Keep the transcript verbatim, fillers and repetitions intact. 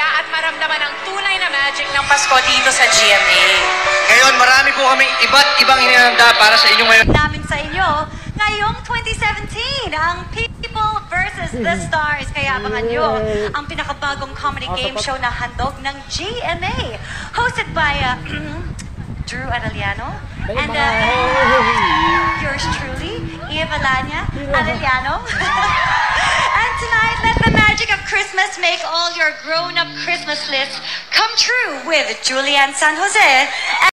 at maramdaman ang tunay na magic ng Pasko dito sa G M A. Ngayon, marami po kaming iba't ibang hinihanda para sa inyo ngayon. Namin sa inyo, ngayong twenty seventeen, ang People versus the Stars. Kaya abangan nyo ang pinakabagong comedy game show na handog ng G M A. Hosted by uh, Drew Arellano and uh, yours truly, Villania, Arellano. And tonight, let the magic of Christmas make all your grown-up Christmas lists come true with Julian San Jose.